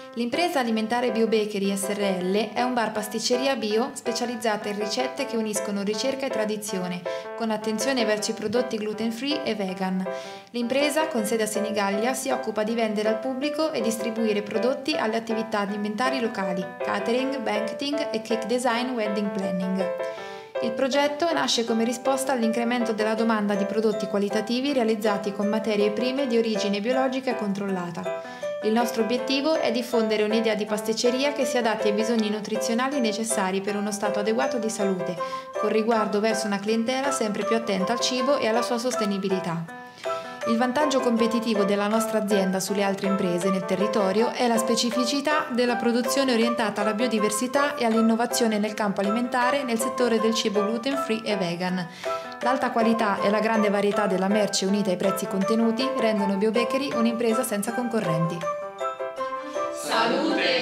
L'impresa alimentare BioBakery Srl è un bar pasticceria bio specializzata in ricette che uniscono ricerca e tradizione, con attenzione verso i prodotti gluten free e vegan. L'impresa, con sede a Senigallia, si occupa di vendere al pubblico e distribuire prodotti alle attività alimentari locali, catering, banqueting e cake design wedding planning. Il progetto nasce come risposta all'incremento della domanda di prodotti qualitativi realizzati con materie prime di origine biologica e controllata. Il nostro obiettivo è diffondere un'idea di pasticceria che si adatti ai bisogni nutrizionali necessari per uno stato adeguato di salute, con riguardo verso una clientela sempre più attenta al cibo e alla sua sostenibilità. Il vantaggio competitivo della nostra azienda sulle altre imprese nel territorio è la specificità della produzione orientata alla biodiversità e all'innovazione nel campo alimentare nel settore del cibo gluten free e vegan. L'alta qualità e la grande varietà della merce unita ai prezzi contenuti rendono BioBakery un'impresa senza concorrenti. Salute!